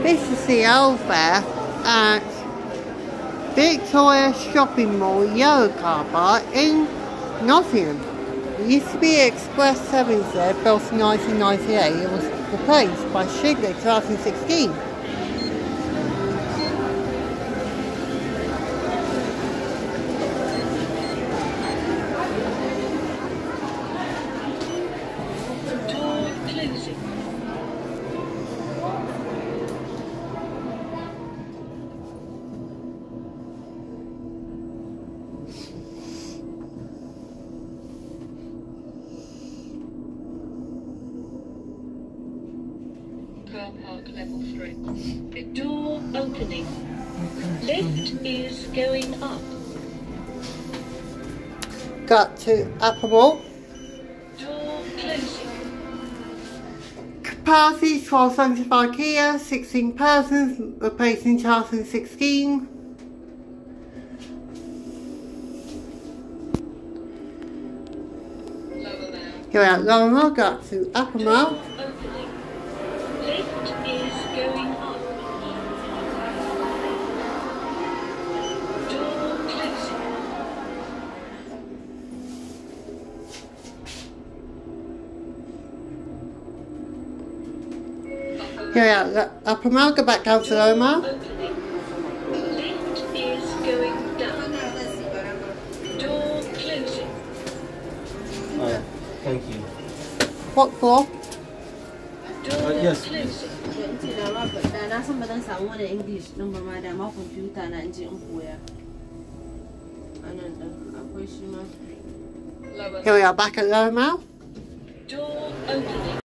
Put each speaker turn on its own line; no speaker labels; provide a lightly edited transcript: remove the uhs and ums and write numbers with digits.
This is the old fair at Victoria Shopping Mall Yellow Car Park in Nottingham. It used to be Express 7 there, built in 1998. It was replaced by Schindler in 2016.
Car park level 3. The door opening. Lift is going up.
Got to Upper Mall.
Door closing.
Capacity 1275 here, 16 persons, replacing 2016.
Lower now.
Here at Lower Mall, got to Upper Mall.
Lift is going up. Door closing.
Here at Upper Mall, go back down to Lower Mall.
Lift is going down. Door closing.
Oh, thank you.
What floor?
Door
Yes.
closing. Lower.
Here we are back at Lower Mall.
Door opening.